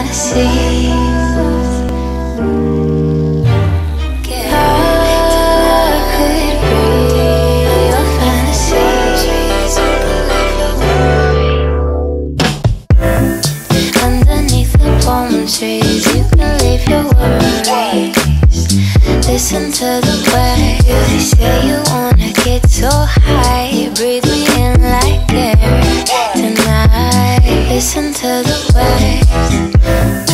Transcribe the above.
fantasy. Trees, you can leave your worries. Listen to the waves. They say you wanna get so high. Breathe me in like air tonight. Listen to the waves.